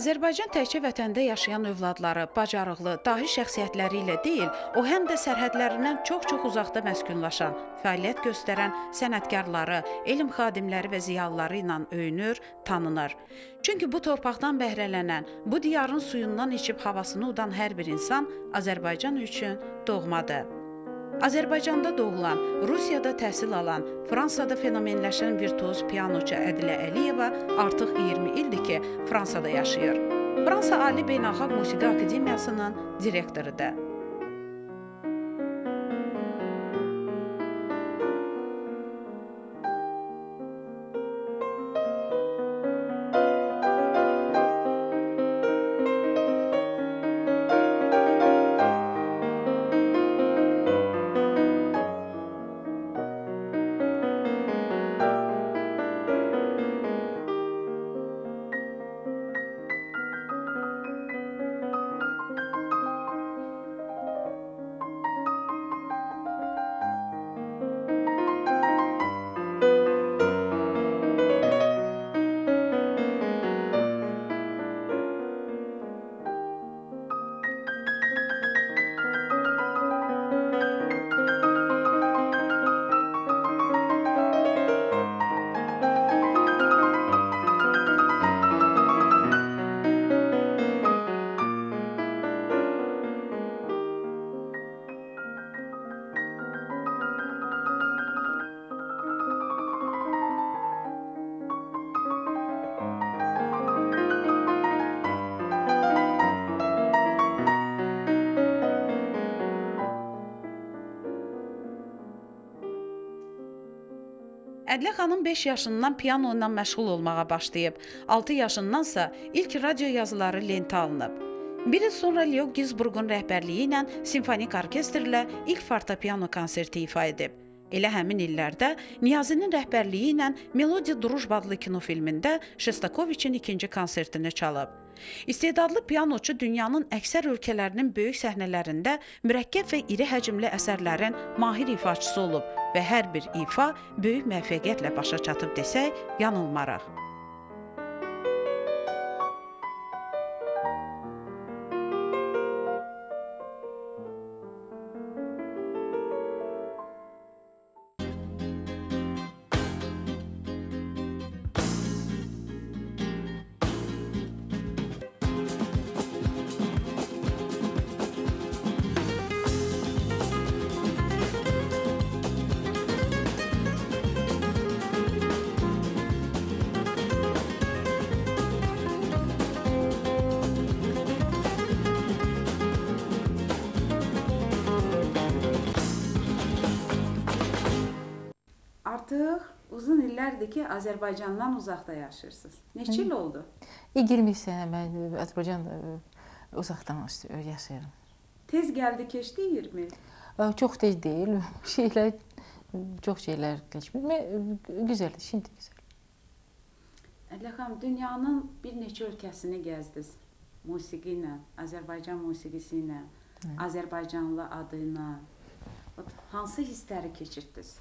Azərbaycan təkcə vətəndə yaşayan övladları, bacarıqlı, dahi şəxsiyyətləri ilə deyil, o həm də sərhədlərindən çox-çox uzaqda məskunlaşan, fəaliyyət göstərən sənətkarları, elm xadimləri və ziyalıları ilə öyünür, tanınır. Çünki bu torpaqdan bəhrələnən, bu diyarın suyundan içib havasını udan hər bir insan Azərbaycan üçün doğmadır. Azərbaycanda doğulan, Rusiyada təhsil alan, Fransada fenomenləşən virtuoz pianoçu Adilia Alieva artıq 20 ildir ki, Fransada yaşayır. Fransa Ali Beynəlxalq Musiqi Akademiyasının direktorudur. Adilia xanım 5 yaşından piano ilə məşğul olmağa başlayıb, 6 yaşındansa ilk radio yazıları lentə alınıb. Bir il sonra Leo Ginzburgun rəhbərliyi ilə simfonik orkestrlə ilk fortepiano konserti ifa edib. Elə həmin illərdə Niyazinin rəhbərliyi ilə Melodiya Drujba adlı kinofilmində Şostakoviçin ikinci konsertini çalıb. İstedadlı pianoçu dünyanın əksər ölkələrinin böyük səhnələrində mürəkkəb və iri həcmli əsərlərin mahir ifaçısı olub və hər bir ifa böyük müvəffəqiyyətlə başa çatıb desək, yanılmaraq. Artıq uzun illərdir ki, Azərbaycandan uzaqda yaşayırsınız. Neçə il oldu? 20 sənə mən Azərbaycanda uzaqdan yaşayıram. Tez gəldi, keçdi 20 il? Çox tez deyil. Çox şeylər keçmir. Güzəldir, şimdi güzel. Adilia xanım, dünyanın bir neçə ölkəsini gəzdiniz. Musiqi ilə, Azərbaycan musiqisi ilə, Azərbaycanlı adı ilə. Hansı hissləri keçirdiniz?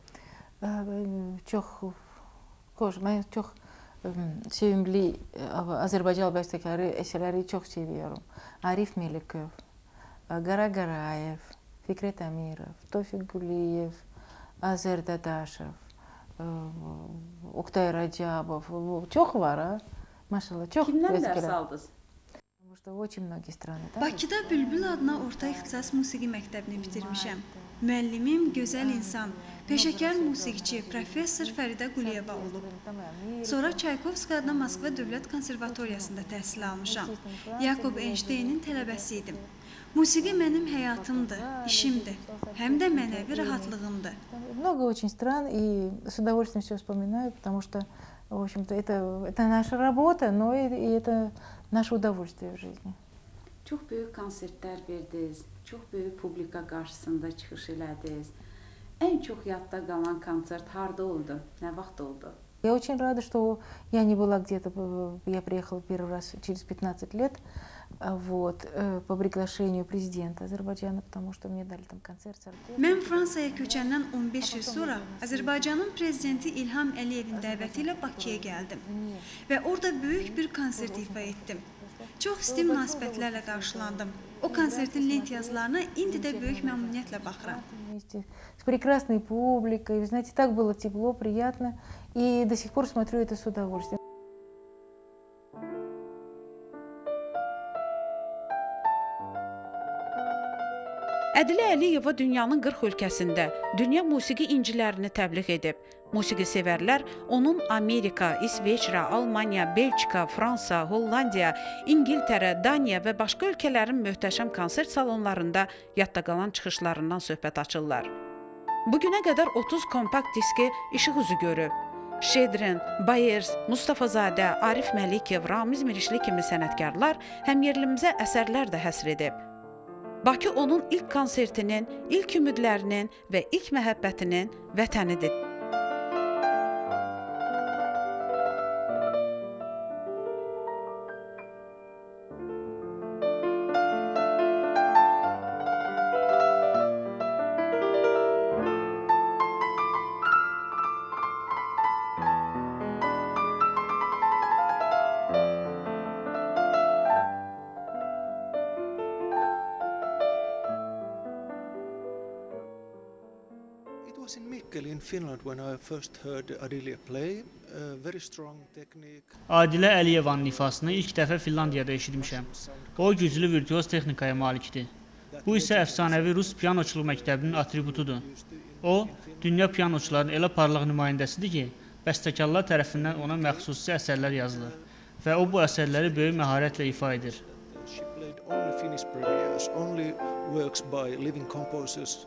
Çox xoş, mən çox sevimli Azərbaycan bəstəkarı əsərləri çox seviyorum. Arif Melikov, Qara Qarayev, Fikrət Əmirov, Tofiq Quliyev, Azər Dadaşov, Oktay Racabov, çox var ha. Maşallah, çox. Kimdən dərs aldınız? Bakıda Bülbül adına orta ixtisas musiqi məktəbini bitirmişəm. Müəllimim gözəl insan, peşəkar musiqiçi, professor Fəridə Quliyeva olub. Sonra Çaykovski adına Moskva Dövlət Konservatoriyasında təhsil almışam. Yakob Einsteynin tələbəsi idim. Musiqi mənim həyatımdır, işimdir, həm də mənəvi rahatlığımdır. Много очень стран, и с удовольствием все вспоминаю, потому что, в общем-то, это наша работа, но и это nаше удовольствие в жизни. Çox böyük konsertlər verdiniz, çox böyük publika qarşısında çıxış elədiniz. Ən çox yadda qalan konsert harda oldu, nə vaxt oldu? Я очень рада, что я не была где-то, я приехала первый раз через 15 лет, вот, по приглашению президента Азербайджана, потому что мне dали там konser с orkestrом. Mən Fransaya köçəndən 15 il sonra Azərbaycanın prezidenti İlham Əliyevin dəvəti ilə Bakıya gəldim və orada böyük bir konsert ifa etdim. Çox isti münasibətlərlə qarşılandım. O konsertin lent yazılarına indi də böyük məmnuniyyətlə baxıram. Вместе с прекрасной публикой, вы знаете, так было тепло, приятно, и до сих пор смотрю это с удовольствием. Adilia Aliyeva dünyanın 40 ölkəsində dünya musiqi incilərini təbliğ edib. Musiqi sevərlər onun Amerika, İsveçrə, Almaniya, Belçika, Fransa, Hollandiya, İngiltərə, Daniya və başqa ölkələrin möhtəşəm konsert salonlarında yadda qalan çıxışlarından söhbət açırlar. Bugünə qədər 30 kompakt diski işıq üzü görüb. Şedrin, Bayers, Mustafazadə, Arif Məlikov, Ramiz Mirişli kimi sənətkarlar həmyerlimizə əsərlər də həsr edib. Bakı onun ilk konsertinin, ilk ümidlərinin və ilk məhəbbətinin vətənidir. I was in Mikkeli in Finland when I first heard Adilia play. Very strong technique. Adilia Aliyevanın ifasını ilk dəfə Finlandiyada eşitmişəm. O güclü virtuoz texnikaya malikdir. Bu isə əfsanəvi Rus pianoçuluq məktəbinin atributudur. O, dünya pianoçuların elə parlaq nümayəndəsidir ki, bəstəkarlar tərəfindən ona məxsusi əsərlər yazılır və o bu əsərləri böyük məharətlə ifa edir. She played only Finnish premieres, only works by living composers.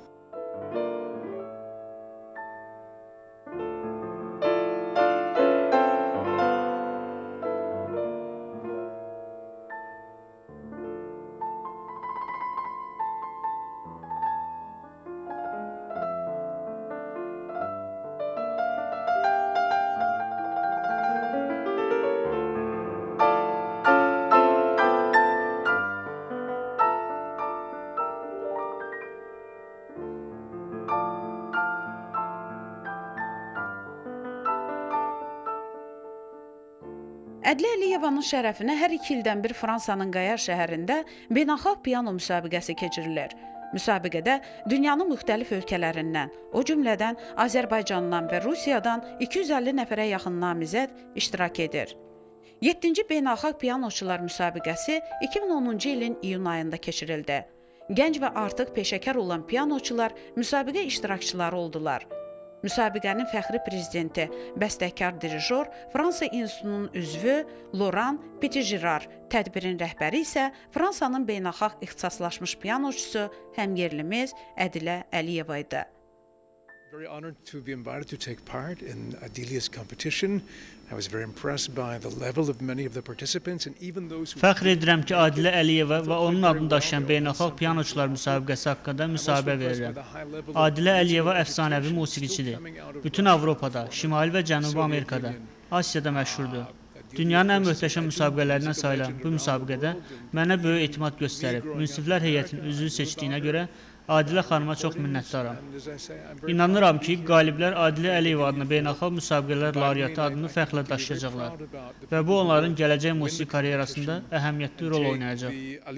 Adilia Aliyevanın şərəfinə hər 2 ildən bir Fransanın Qayar şəhərində beynəlxalq piano müsabiqəsi keçirilir. Müsabiqədə dünyanın müxtəlif ölkələrindən, o cümlədən Azərbaycandan və Rusiyadan 250 nəfərə yaxın namizəd iştirak edir. 7-ci beynəlxalq pianoçular müsabiqəsi 2010-cu ilin iyun ayında keçirildi. Gənc və artıq peşəkar olan pianoçular müsabiqə iştirakçıları oldular. Müsabiqənin fəxri prezidenti, bəstəkar dirijor, Fransa İnstitutunun üzvü Laurent Petitgirar, tədbirin rəhbəri isə Fransanın beynəlxalq ixtisaslaşmış pianoçusu həmyerlimiz Adilia Aliyeva idi. Very honored to be invited to take part in Adilia's competition. I was very impressed by the level of many of the participants and even those who... Fəxr edirəm ki, Adilia Aliyeva və onun adını daşıyan beynəlxalq pianoçular müsabiqəsi haqqında müsahibə verirəm. Adilia Aliyeva əfsanəvi musiqiçidir. Bütün Avropada, Şimali və Cənubi Amerikada, Asiyada məşhurdur. Dünyanın ən möhtəşəm müsabiqələrindən sayılan bu müsabiqədə mənə böyük etimad göstərib, münsiflər heyətinin üzvü seçdiyinə görə Adilia xanıma çox minnətdaram. İnanıram ki, qaliblər Adilia Aliyeva adına beynəlxalq müsabiqələr laureatı adını fəxrlə daşıyacaqlar və bu onların gələcək musiqi karyerasında əhəmiyyətli rol oynayacaq.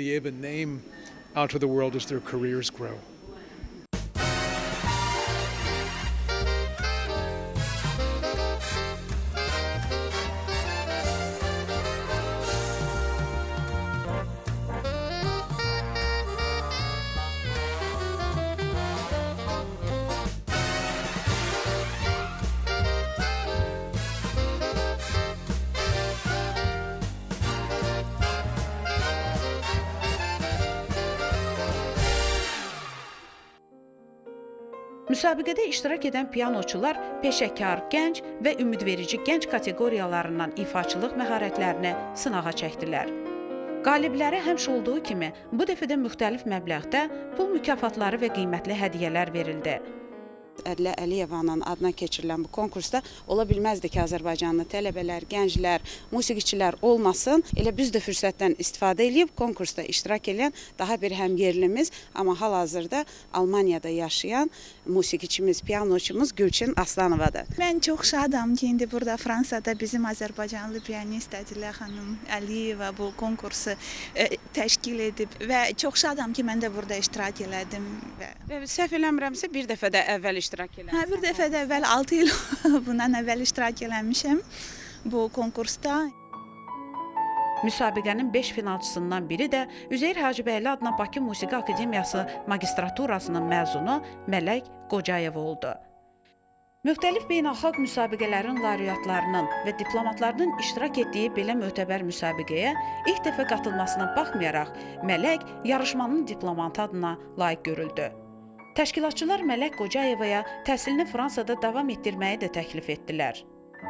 Müsabiqədə iştirak edən pianoçular peşəkar, gənc və ümidverici gənc kateqoriyalarından ifaçılıq məharətlərini sınağa çəkdilər. Qaliblərə həmişə olduğu kimi bu dəfə də müxtəlif məbləğdə pul mükafatları və qiymətli hədiyyələr verildi. Adilia Aliyevanın adına keçirilən bu konkursda ola bilməzdi ki, Azərbaycanlı tələbələr, gənclər, musiqiçilər olmasın. Elə biz də fürsətdən istifadə edib konkursda iştirak edən daha bir həmyerlimiz, amma hal-hazırda Almaniyada yaşayan musiqiçimiz, pianoçumuz Gülçin Aslanovadır. Mən çox şadam ki, indi burada Fransada bizim Azərbaycanlı pianist Adilia xanım Aliyeva bu konkursu təşkil edib və çox şadam ki, mən də burada iştirak elədim. Səhv eləmirəmsə bir dəfə də əvvəl iştirak elədim. Hə, bir dəfə də əvvəl 6 il bundan əvvəl iştirak eləmişəm bu konkursda. Müsabiqənin 5 finalçısından biri də Üzeyir Hacıbəyli adına Bakı Musiqi Akademiyası magistraturasının məzunu Mələk Qocayev oldu. Müxtəlif beynəlxalq müsabiqələrin laureatlarının və diplomatlarının iştirak etdiyi belə mötəbər müsabiqəyə ilk dəfə qatılmasına baxmayaraq, Mələk yarışmanın diplomantı adına layiq görüldü. Təşkilatçılar Mələk Qocayevaya təhsilini Fransada davam etdirməyi də təklif etdilər.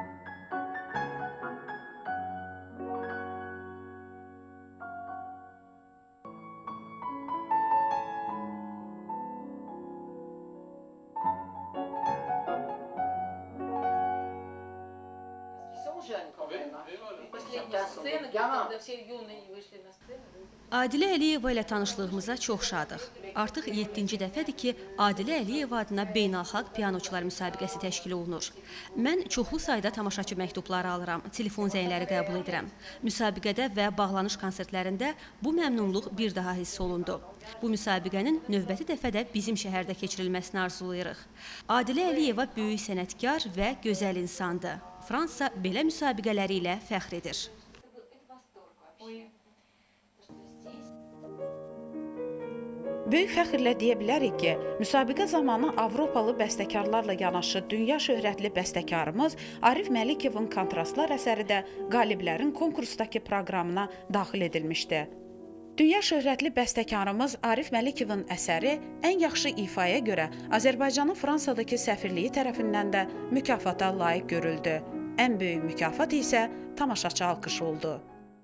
Adilia Aliyeva ilə tanışlığımıza çox şadıq. Artıq 7-ci dəfədir ki, Adilia Aliyeva adına beynəlxalq pianoçular müsabiqəsi təşkil olunur. Mən çoxlu sayda tamaşaçı məktubları alıram, telefon zəngləri qəbul edirəm. Müsabiqədə və bağlanış konsertlərində bu məmnunluq bir daha hiss olundu. Bu müsabiqənin növbəti dəfədə bizim şəhərdə keçirilməsini arzulayırıq. Adilia Aliyeva böyük sənətkar və gözəl insandır. Fransa belə müsabiqələri ilə fəxr edir. Böyük fəxrlə deyə bilərik ki, müsabiqə zamanı Avropalı bəstəkarlarla yanaşı dünya şöhrətli bəstəkarımız Arif Məlikovun kontrastlar əsəri də qaliblərin konkursdakı proqramına daxil edilmişdi. Dünya şöhrətli bəstəkarımız Arif Məlikovun əsəri ən yaxşı ifaya görə Azərbaycanın Fransadakı səfirliyi tərəfindən də mükafata layiq görüldü. Ən böyük mükafat isə tamaşaçı alqışı oldu.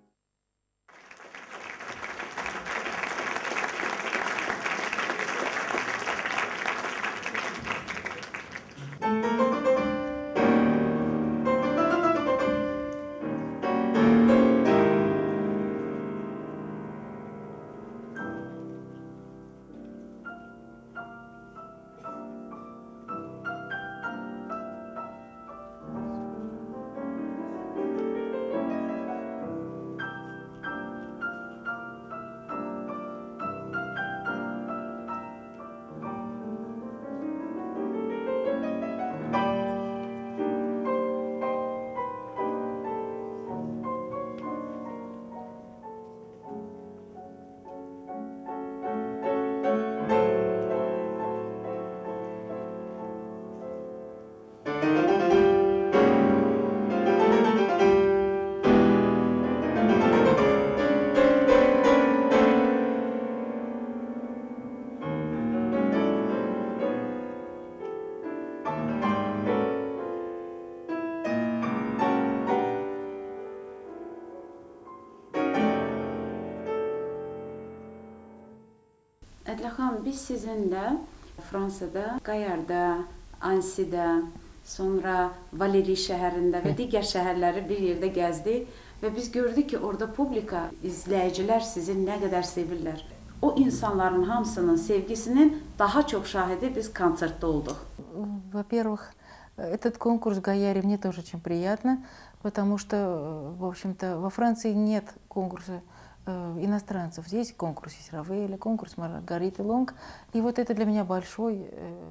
Adilia xanım, biz sizinlə Fransada, Qayarda, Ansidə, sonra Valeri şəhərində və digər şəhərləri bir yerdə gəzdik və biz gördük ki, orada publika, izləyicilər sizi nə qədər sevirlər. O insanların hamısının sevgisinin daha çox şahidi biz konsertdə olduq. Во-первых, этот конкурс в Гаяре мне тоже очень приятно, потому что, в общем-то, во Франции нет конкурса иностранцев. Здесь конкурс есть Равеля, конкурс Маргариты Лонг. И вот это для меня большой...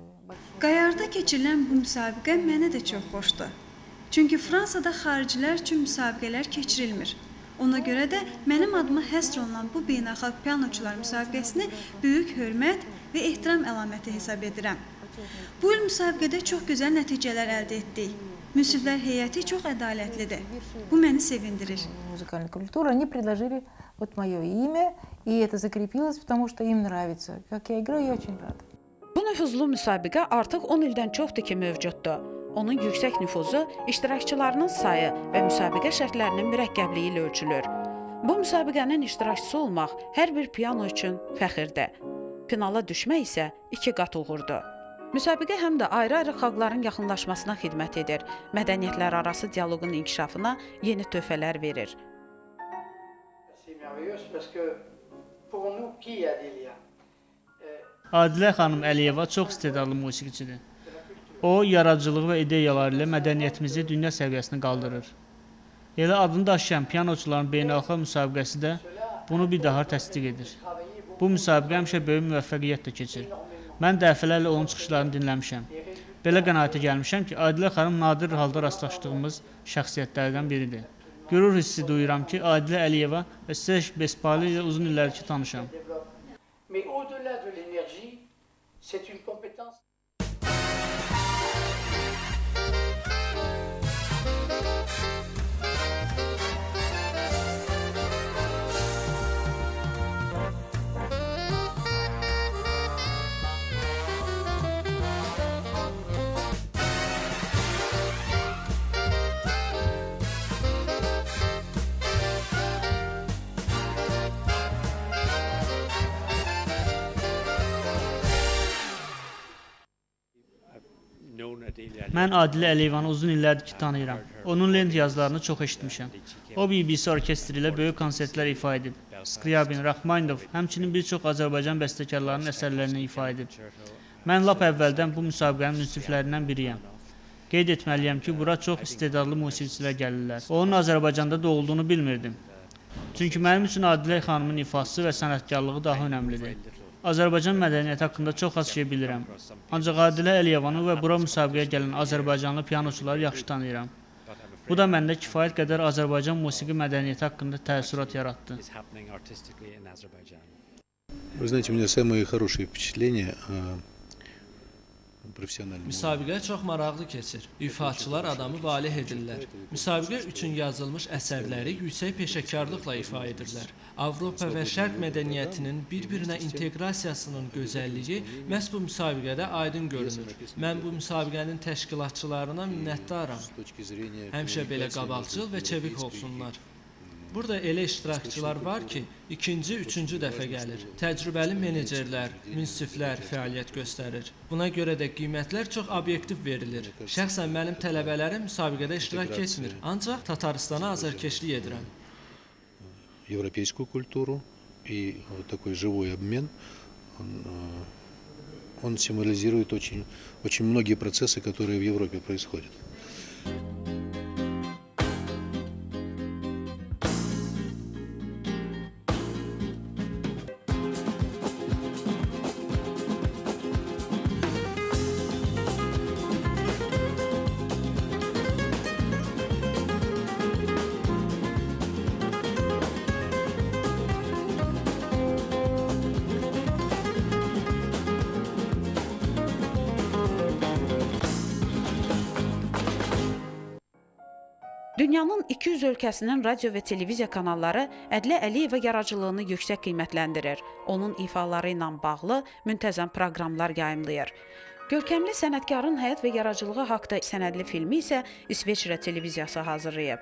Qayarda keçirilən bu müsabiqə mənə də çox xoşdur. Çünki Fransada xaricilər üçün müsabiqələr keçirilmir. Ona görə də mənim adıma həsr olunan bu beynəlxalq pianoçular müsabiqəsini böyük hörmət və ehtiram əlaməti hesab edirəm. Bu il müsabiqədə çox gözəl nəticələr əldə etdik. Müsiflər heyəti çox ədalətlidir. Bu məni sevindirir. Музыкальная культура, они предложили вот мое имя, и это закрепилось, потому что им нравится. Как я играю, я очень рада. Bu nüfuzlu müsabiqə artıq 10 ildən çoxdur ki, mövcuddur. Onun yüksək nüfuzu, iştirakçılarının sayı və müsabiqə şərtlərinin mürəkkəbliyi ilə ölçülür. Bu müsabiqənin iştirakçısı olmaq hər bir piano üçün fəxirdir. Finala düşmək isə 2 qat uğurdur. Müsabiqə həm də ayrı-ayrı xalqların yaxınlaşmasına xidmət edir, mədəniyyətlərarası dialoqun inkişafına yeni töhfələr verir. Adilə xanım Aliyeva çox istedadlı musiqiçidir. O, yaradıcılığı və ideyaları ilə mədəniyyətimizi dünya səviyyəsinə qaldırır. Elə adını daşıyan pianoçuların beynəlxalq müsabiqəsi də bunu bir daha təsdiq edir. Bu müsabiqə həmişə böyük müvəffəqiyyətlə keçir. Mən dəfələrlə onun çıxışlarını dinləmişəm. Belə qənaətə gəlmişəm ki, Adilə xanım nadir halda rastlaşdığımız şəxsiyyətlərdən biridir. Qürur hissi duyuram ki, Adilə Aliyeva və Serj Bespali ilə uzun illərdir ki, tanışam. Mən Adilə Aliyevanı uzun illərdir ki, tanıyıram. Onun lent yazılarını çox eşitmişəm. O, BBC orkestri ilə böyük konsertlər ifa edib. Skriabin, Rachmaninoff, həmçinin bir çox Azərbaycan bəstəkarlarının əsərlərini ifa edib. Mən lap əvvəldən bu müsabiqənin münsiflərindən biriyəm. Qeyd etməliyəm ki, bura çox istedadlı musiqiçilər gəlirlər. Onun Azərbaycanda doğulduğunu bilmirdim. Çünki mənim üçün Adilə xanımın ifası və sənətkarlığı daha önəmlidir. Azərbaycan mədəniyyəti haqqında çox az şey bilirəm. Ancaq Adilə Aliyevanı və bura müsabiqəyə gələn Azərbaycanlı pianoçuları yaxşı tanıyıram. Bu da məndə kifayət qədər Azərbaycan musiqi mədəniyyəti haqqında təəssürat yaratdı. Вы знаете, у меня самые хорошие впечатления Müsabiqə çox maraqlı keçir. İfaçılar adamı valeh edirlər. Müsabiqə üçün yazılmış əsərləri yüksək peşəkarlıqla ifa edirlər. Avropa və Şərq mədəniyyətinin bir-birinə inteqrasiyasının gözəlliyi məhz bu müsabiqədə aydın görünür. Mən bu müsabiqənin təşkilatçılarına minnətdaram. Həmişə belə qabaqcıl və çevik olsunlar. Burada elə iştirakçılar var ki, ikinci, üçüncü dəfə gəlir. Təcrübəli menecerlər, münsiflər fəaliyyət göstərir. Buna görə də qiymətlər çox obyektiv verilir. Şəxsən mənim tələbələrim müsabiqədə iştirak etmir, ancaq Tataristana azarkeşlik edirəm. Европейскую культуру и такой живой обмен, он символизирует очень многие процессы, которые в Европе происходят. Dünyanın 200 ölkəsinin radio və televiziya kanalları Adilə Aliyeva yaradıcılığını yüksək qiymətləndirir. Onun ifaları ilə bağlı müntəzəm proqramlar yayımlayır. Görkəmli sənətkarın həyat və yaradıcılığı haqqında sənədli filmi isə İsveçrə televiziyası hazırlayıb.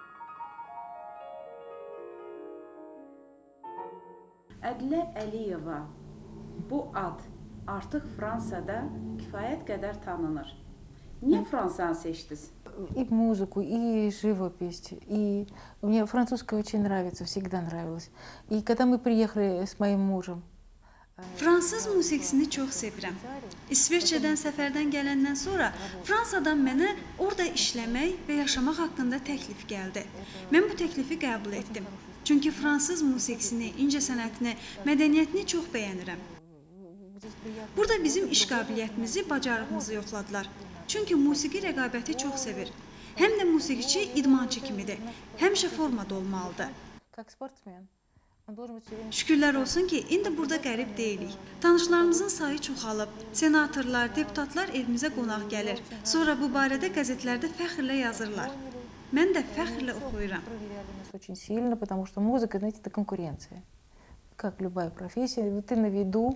Adilə Aliyeva bu ad artıq Fransada kifayət qədər tanınır. Niyə Fransanı seçdiniz? И музыку, и живопись, и мне французская очень нравится, всегда нравилась. И когда мы приехали с моим мужем, Fransız musiqisini çox sevirəm. İsveçrədən səfərdən gələndən sonra Fransadan mənə orada işləmək və yaşamaq haqqında təklif gəldi. Mən bu təklifi qəbul etdim. Çünki fransız musiqisini, incəsənətini, mədəniyyətini çox bəyənirəm. Burada bizim iş qabiliyyətimizi, bacarığımızı yoxladılar. Çünki musiqi rəqabəti çox sevir. Həm də musiqiçi idmançı kimidir. Həmişə formada olmalıdır. Şükürlər olsun ki, indi burada qərib deyilik. Tanışlarımızın sayı çoxalıb. Senatorlar, deputatlar evimizə qonaq gəlir. Sonra bu barədə qəzetlərdə fəxrlə yazırlar. Mən də fəxrlə oxuyuram. Очень сильно, потому что музыка, знаете, это конкуренция. Как любая профессия, ты на виду.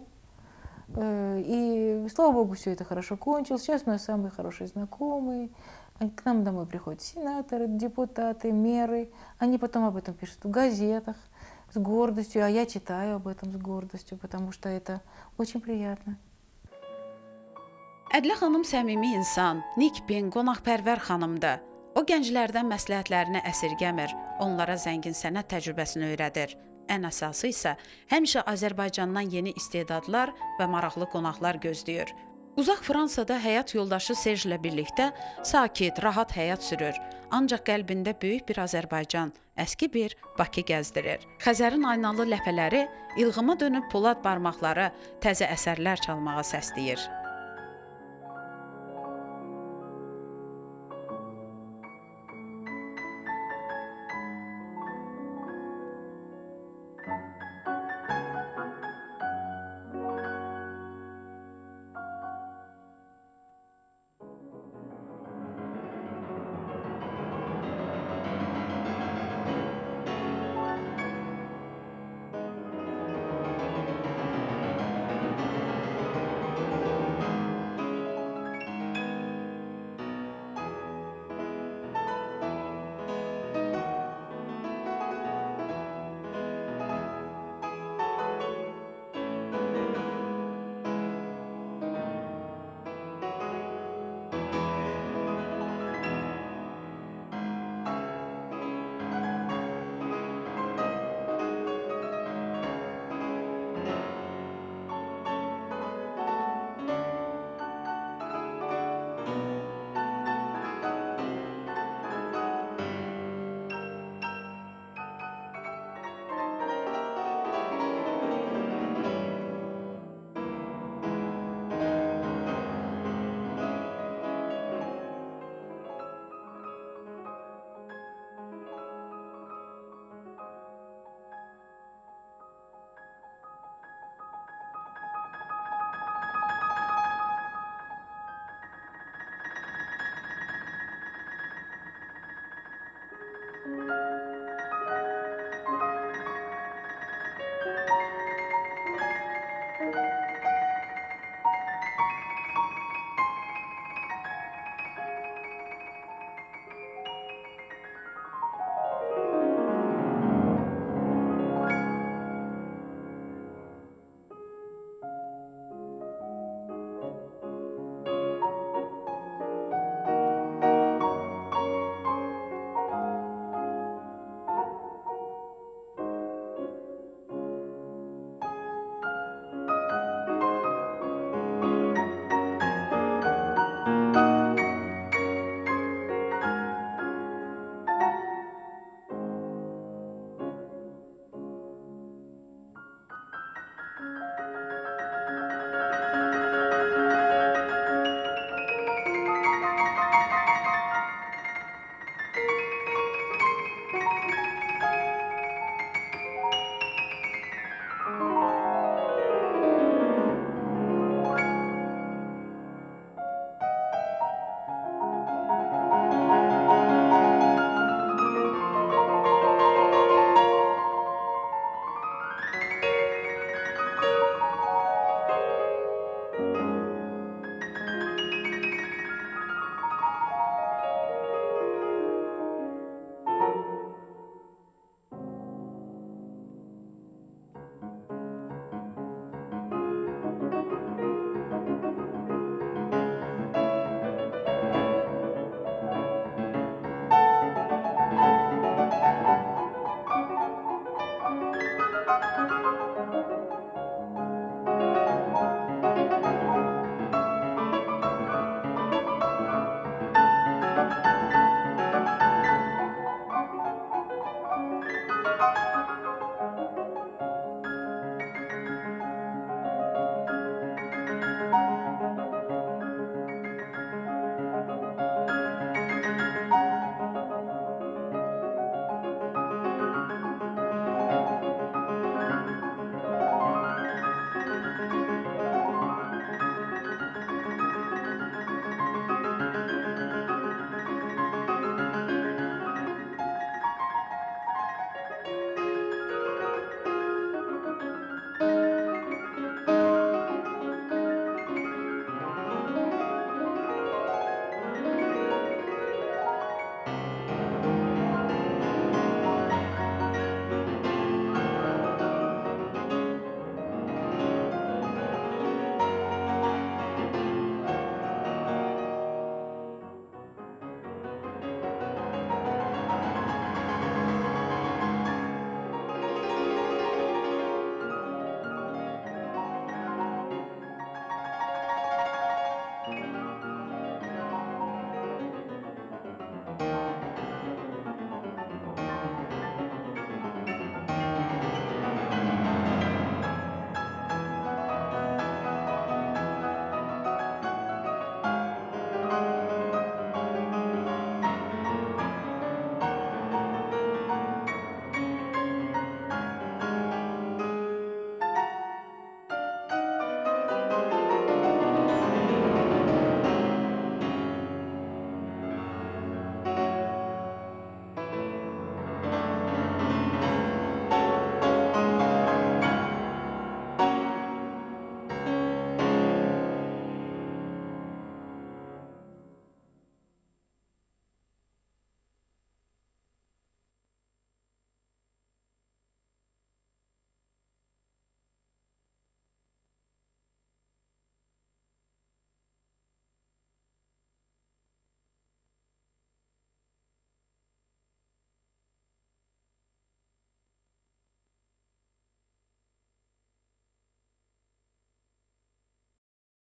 И, слава богу, все это хорошо кончилось. Сейчас у нас самые хорошие знакомые. К нам домой приходят сенаторы, депутаты, мэры. Они потом об этом пишут в газетах с гордостью, а я читаю об этом с гордостью, потому что это очень приятно. Adilə xanım səmimi insan, nikbin, qonaqpərvər xanımdır. O gənclərdən məsləhətlərini əsirgəmir, onlara zəngin sənət təcrübəsini öyrədir. Ən əsası isə həmişə Azərbaycandan yeni istedadlar və maraqlı qonaqlar gözləyir. Uzaq Fransada həyat yoldaşı Serjlə birlikdə sakit, rahat həyat sürür. Ancaq qəlbində böyük bir Azərbaycan, əski bir Bakı gəzdirir. Xəzərin aynalı ləpələri, ilğıma dönüb polad barmaqları təzə əsərlər çalmağa səsləyir.